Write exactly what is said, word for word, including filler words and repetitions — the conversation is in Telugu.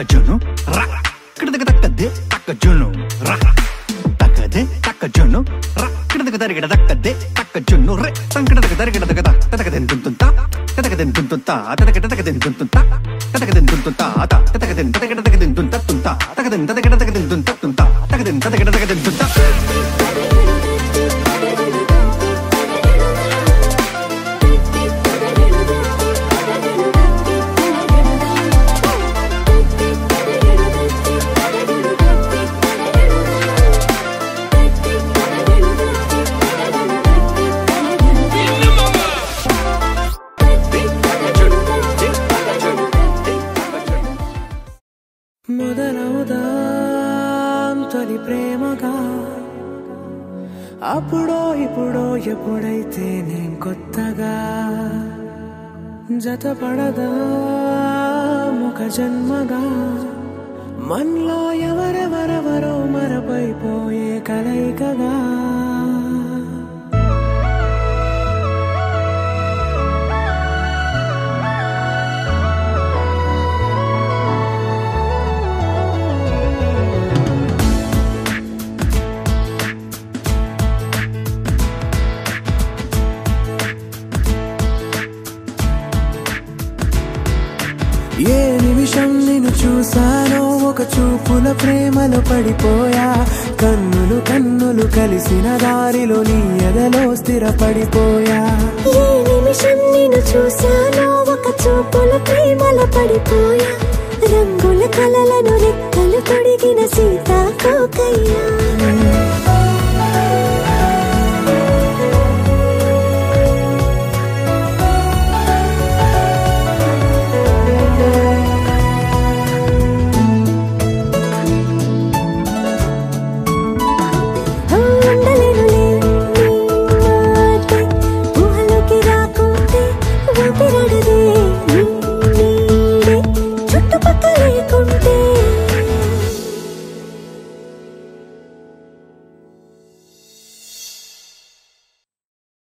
జును రా కిడదక దక్కదే తక్క జును రా తక్కదే తక్క జును రా కిడదక దరిగడ దక్కదే తక్క జును రే సంకడదక దరిగడ దగద తతకదెన్ తుంతుంతా తతకదెన్ తుంతుంతా తతకడ తతకదెన్ తుంతుంతా తతకదెన్ తుంతుంతా త తతకదెన్ తతకడ తతకదెన్ తుంతా తుంతా తతకదెన్ తతకడ తతకదెన్ తుంతా తుంతా తతకదెన్ తతకడ తతకదెన్ తుంతా మొదలవుదాం తొలి ప్రేమగా అప్పుడో ఇప్పుడో ఎప్పుడైతే నేను కొత్తగా జతపడదా ఒక జన్మగా మనలో ఎవరెవరెవరో మరపైపోయే కలయికగా ఏ నిమిషం నిన్ను చూసానో ఒక చూపుల ప్రేమలో పడిపోయా కన్నులు కన్నులు కలిసిన దారిలో నీ ఎదలో స్థిరపడిపోయా ఏ నిమిషం నిన్ను చూసానో ఒక చూపుల ప్రేమలో పడిపోయా రంగుల కలలను రెక్కలు తొడిగిన సీతాకోకయ్యా